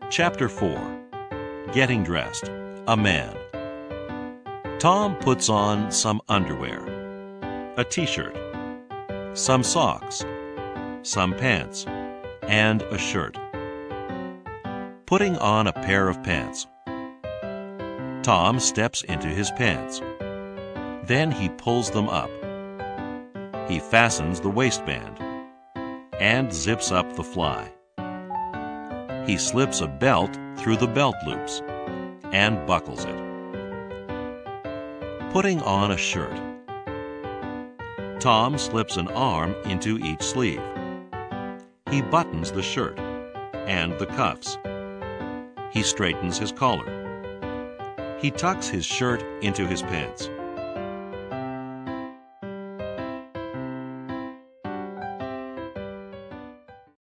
Chapter 4. Getting Dressed. A Man. Tom puts on some underwear, a t-shirt, some socks, some pants, and a shirt. Putting on a pair of pants. Tom steps into his pants. Then he pulls them up. He fastens the waistband and zips up the fly. He slips a belt through the belt loops and buckles it. Putting on a shirt. Tom slips an arm into each sleeve. He buttons the shirt and the cuffs. He straightens his collar. He tucks his shirt into his pants.